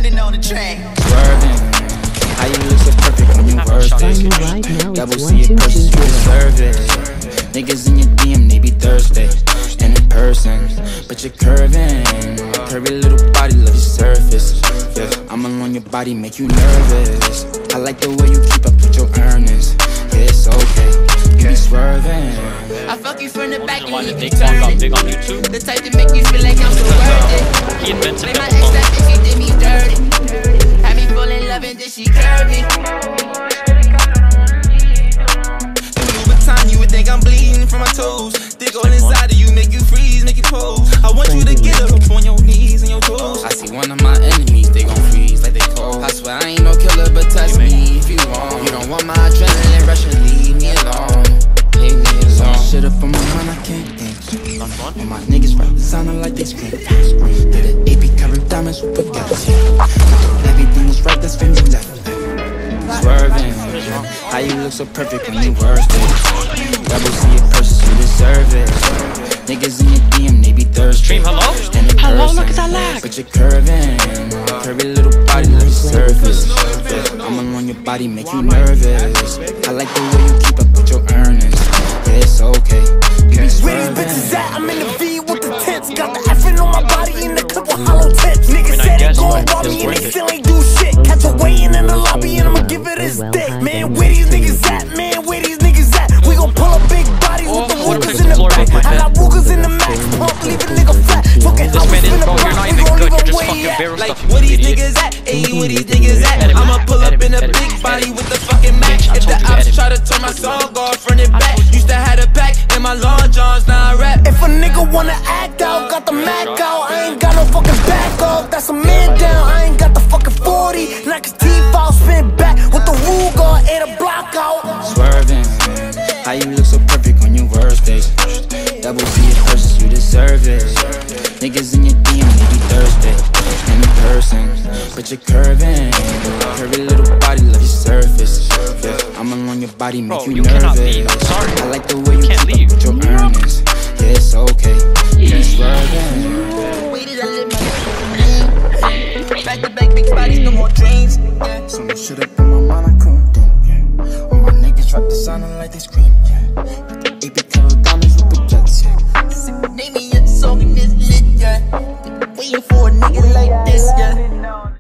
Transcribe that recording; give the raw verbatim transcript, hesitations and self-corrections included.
Brandon on the track. Swerving, how you look so perfect when you worst it. Double C it purchase, you deserve it. Niggas in your D M, they be thirsty. And in person, but you're curving. Curvy little body, love your surface. Yeah, I'm alone your body, make you nervous. I like the way you keep up with your earnings. Yeah, it's okay, you be swerving. I fuck you from the back and you Big can turn got it. big on YouTube. The type to make you feel like I'm so worth it. He invented Make my double ex pump. that bitch, she did me dirty. Had me fall in love and then she curvy. You would think I'm bleeding from my toes. Dick all inside of you, make you freeze, make you pose. I want you to get up on your knees and your toes. I see one of my enemies, they gon' freeze like they cold. I swear I ain't no killer, but touch me if you want. You don't want my adrenaline rush and leave me alone. Leave me alone. Shit up on my mind, I can't think. All my niggas rap sounding like they scream. Did an A P covered diamonds with baguettes. Everything is right, that's when you left. Swerving, how you look so perfect when you worst it. Double C it purchase, you deserve it. Niggas in your D M, they be thirsty. Stream, hello? Hello, look at that lag. But you're curving, curvy little body, love your surface. Yeah, I'm alone your body, make you nervous. I like the way you keep up with your earnings. Yeah, it's okay, you be swerving. Where these bitches at? I'm in the V with the tents. Got the effing on my body in the clip with hollow tips. Niggas said it gon' rob me and they still ain't do shit. Catch a weigh-in in the lobby and I'ma give it his dick. Man, where these niggas at? Man, where these niggas at? We gon' pull up big bodies with the wookers in the back. I got wookers in the max pump, leave a nigga flat. Fucking This man in is, the bro, you're block, not we even gon' good. leave You're him just way fucking at. barrel Like, stuff. where these niggas at? Ayy, where these niggas at? I'ma pull up in a big body with the fucking Mac. If the ops try to turn my song off, front and back. Used to have a pack in my long johns, now I rap. If a nigga wanna act out, got the Mac out. I ain't got no fucking back off, that's a man down. I ain't got the fucking forty, knock his teeth out, spin back with the Ruger, ate a block out. Swerving, how you look so perfect on your worst days. Double C it purchase, you deserve it. Niggas in your D M, they be thirsty. In person, but you're curving. Curvy little body, love your surface. Yeah, I'm alone your body, make Bro, you, you nervous. cannot leave, I'm sorry. I like the way you, You can't keep leave. up with your earnings. Yeah, it's okay, you be swerving. Waited, I live my back to back, big bodies, no more dreams. Yeah. So much shit up on my mind, I couldn't think. Yeah. All my niggas rap the sounding like they scream.